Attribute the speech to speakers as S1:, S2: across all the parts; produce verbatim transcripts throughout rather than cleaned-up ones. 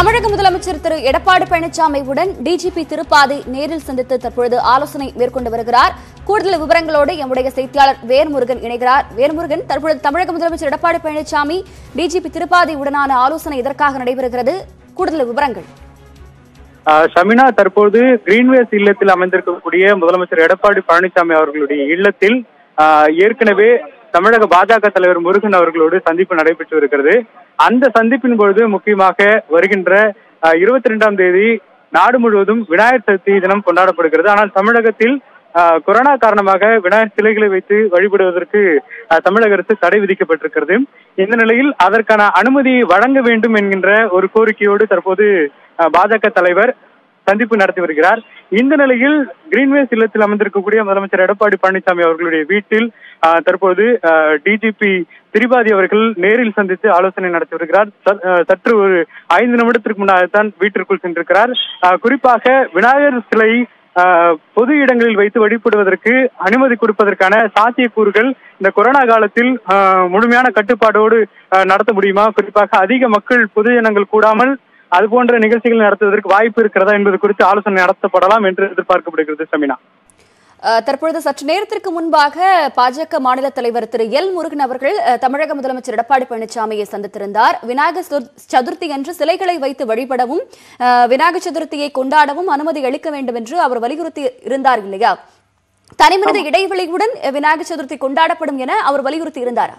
S1: தமிழக முதலமைச்சர் திரு எடப்பாடி பழனிசாமியுடன் டிஜிபி திருப்பாதி நேரில் சந்தித்து தற்பொழுது ஆலோசனை மேற்கொண்டு வருகிறார். கூடுதல் விவரங்களோடு எம்முடைய செய்தியாளர் வேர்முருகன் இணைகிறார். வேர்முருகன், தற்பொழுது தமிழக முதலமைச்சர் எடப்பாடி பழனிசாமி டிஜிபி திருப்பாதி உடனான ஆலோசனை எதற்காக நடைபெறுகிறது? கூடுதல் விவரங்கள்.
S2: ஷமினா, தற்போது கிரீன்வேஸ் இல்லத்தில் அமைந்திருக்கக்கூடிய முதலமைச்சர் எடப்பாடி பழனிசாமி அவர்களுடைய இல்லத்தில் ஏற்கனவே தமிழக பாஜக தலைவர் முருகன் அவர்களோடு சந்திப்பு நடைபெற்று இருக்கிறது. அந்த சந்திப்பின் பொழுது முக்கியமாக வருகின்ற இருபத்தி இரண்டாம் தேதி நாடு முழுவதும் விநாயகர் சதுர்த்தி தினம் கொண்டாடப்படுகிறது. ஆனால் தமிழகத்தில் கொரோனா காரணமாக விநாயகர் சிலைகளை வைத்து வழிபடுவதற்கு தமிழக அரசு தடை விதிக்கப்பட்டிருக்கிறது. இந்த நிலையில் அதற்கான அனுமதி வழங்க வேண்டும் என்கின்ற ஒரு கோரிக்கையோடு தற்போது பாஜக தலைவர் சந்திப்பு நடத்தி வருகிறார். இந்த நிலையில் கிரீன்வேஸ் இல்லத்தில் அமைந்திருக்கக்கூடிய முதலமைச்சர் எடப்பாடி பழனிசாமி அவர்களுடைய வீட்டில் தற்போது டிஜிபி திரிபாதி அவர்கள் நேரில் சந்தித்து ஆலோசனை நடத்தி வருகிறார். சற்று ஒரு ஐந்து நிமிடத்திற்கு முன்னால்தான் வீட்டிற்குள் சென்றிருக்கிறார். குறிப்பாக விநாயகர் சிலை பொது இடங்களில் வைத்து வழிபடுவதற்கு அனுமதி கொடுப்பதற்கான சாத்தியக்கூறுகள் இந்த கொரோனா காலத்தில் முழுமையான கட்டுப்பாடோடு நடத்த முடியுமா? குறிப்பாக அதிக மக்கள் பொது ஜனங்கள் கூடாமல் அது போன்ற நிகழ்ச்சிகள் நடத்துவதற்கு வாய்ப்பு இருக்கிறதா என்பது குறித்து ஆலோசனை நடத்தப்படலாம் என்று எதிர்பார்க்கப்படுகிறது. சமினா,
S1: தற்பொழுது சற்று நேரத்திற்கு முன்பாக பாஜக மாநில தலைவர் திரு எல் முருகன் அவர்கள் தமிழக முதலமைச்சர் எடப்பாடி பழனிசாமியை சந்தித்திருந்தார். விநாயகர் சதுர்த்தி என்று சிலைகளை வைத்து வழிபடவும் விநாயகர் சதுர்த்தியை கொண்டாடவும் அனுமதி அளிக்க வேண்டும் என்று அவர் வலியுறுத்தி இருந்தார் இல்லையா? தனிமனித இடைவெளியுடன் விநாயகர் சதுர்த்தி கொண்டாடப்படும் என அவர் வலியுறுத்தி இருந்தாரா?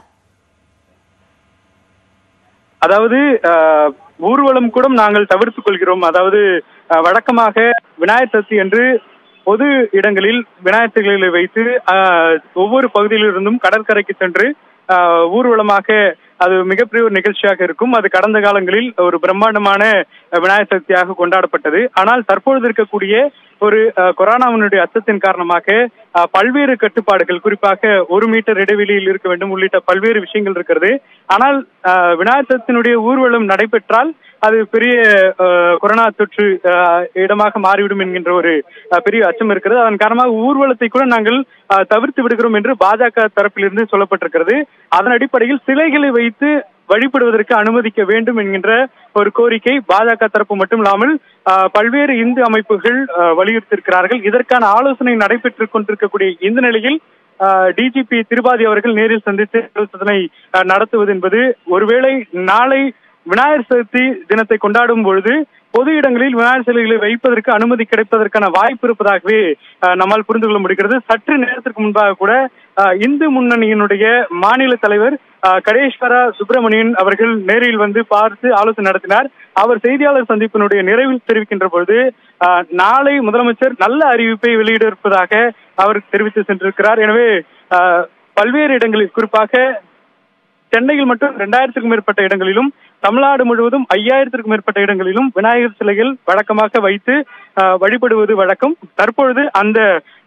S2: அதாவது ஊர்வலம் கூட நாங்கள் தவிர்த்துக் கொள்கிறோம். அதாவது வழக்கமாக விநாயகர் சதுர்த்தி என்று பொது இடங்களில் விநாயகர் சிலைகளை வைத்து ஒவ்வொரு பகுதியிலிருந்தும் கடற்கரைக்கு சென்று ஊர்வலமாக அது மிகப்பெரிய ஒரு நிகழ்ச்சியாக இருக்கும். அது கடந்த காலங்களில் ஒரு பிரம்மாண்டமான விநாயகர் சதுர்த்தியாக கொண்டாடப்பட்டது. ஆனால் தற்பொழுது இருக்கக்கூடிய ஒரு கொரோனாவினுடைய அச்சத்தின் காரணமாக பல்வேறு கட்டுப்பாடுகள், குறிப்பாக ஒரு மீட்டர் இடைவெளியில் இருக்க வேண்டும் உள்ளிட்ட பல்வேறு விஷயங்கள் இருக்கிறது. ஆனால் விநாயகர் சதுர்த்தியினுடைய ஊர்வலம் நடைபெற்றால் அது பெரிய கொரோனா தொற்று இடமாக மாறிவிடும் என்கின்ற ஒரு பெரிய அச்சம் இருக்கிறது. அதன் காரணமாக ஊர்வலத்தை கூட நாங்கள் தவிர்த்து விடுகிறோம் என்று பாஜக தரப்பிலிருந்து சொல்லப்பட்டிருக்கிறது. அதன் அடிப்படையில் சிலைகளை வைத்து வழிபடுவதற்கு அனுமதிக்க வேண்டும் என்கின்ற ஒரு கோரிக்கை பாஜக தரப்பு மட்டும் இல்லாமல் பல்வேறு இந்து அமைப்புகள் வலியுறுத்தியிருக்கிறார்கள். இதற்கான ஆலோசனை நடைபெற்றுக் கொண்டிருக்கக்கூடிய இந்த நிலையில் டிஜிபி திரிபாதி அவர்கள் நேரில் சந்தித்து ஆலோசனை நடத்துவது என்பது ஒருவேளை நாளை விநாயகர் சதுர்த்தி தினத்தை கொண்டாடும் பொழுது பொது இடங்களில் விநாயகர் சிலைகளை வைப்பதற்கு அனுமதி கிடைப்பதற்கான வாய்ப்பு இருப்பதாகவே நம்மால் புரிந்து கொள்ள முடிகிறது. சற்று நேரத்திற்கு முன்பாக கூட இந்து முன்னணியினுடைய மாநில தலைவர் கடேஸ்வரா சுப்பிரமணியன் அவர்கள் நேரில் வந்து பார்த்து ஆலோசனை நடத்தினார். அவர் செய்தியாளர் சந்திப்பினுடைய நிறைவில் தெரிவிக்கின்ற பொழுது நாளை முதலமைச்சர் நல்ல அறிவிப்பை வெளியிட இருப்பதாக அவர் தெரிவித்து சென்றிருக்கிறார். எனவே பல்வேறு இடங்களில், குறிப்பாக சென்னையில் மட்டும் இரண்டாயிரத்துக்கும் மேற்பட்ட இடங்களிலும் தமிழ்நாடு முழுவதும் ஐயாயிரத்திற்கும் மேற்பட்ட இடங்களிலும் விநாயகர் சிலைகள் வழக்கமாக வைத்து வழிபடுவது வழக்கம். தற்பொழுது அந்த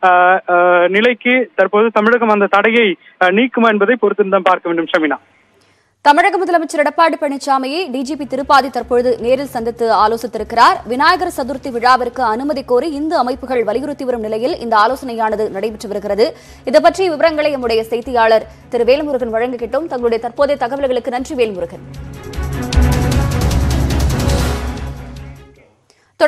S2: நிலைக்கு தற்போது தமிழகம் அந்த தடையை நீக்குமா என்பதை பொறுத்திருந்தான் பார்க்க வேண்டும். ஷமினா,
S1: தமிழக முதலமைச்சர் எடப்பாடி பழனிசாமியை டிஜிபி திருப்பாதி தற்பொழுது நேரில் சந்தித்து ஆலோசித்திருக்கிறார். விநாயகர் சதுர்த்தி விழாவிற்கு அனுமதி கோரி இந்து அமைப்புகள் வலியுறுத்தி வரும் நிலையில் இந்த ஆலோசனையானது நடைபெற்று வருகிறது. இது பற்றிய விவரங்களை நம்முடைய செய்தியாளர் திரு வேல்முருகன் வழங்குகிட்டோம். தங்களுடைய தற்போதைய தகவல்களுக்கு நன்றி வேல்முருகன்.